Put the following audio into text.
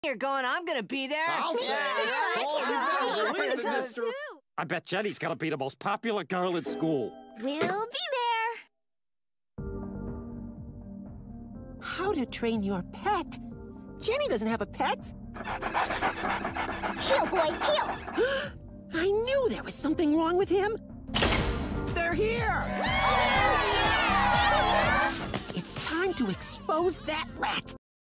you're going, I'm gonna be there. I'll say. Oh, you better believe it, mister. I bet Jenny's gonna be the most popular girl in school. We'll be there. How to train your pet? Jenny doesn't have a pet. Heel, boy, heel. I knew there was something wrong with him. They're here! It's time to expose that rat.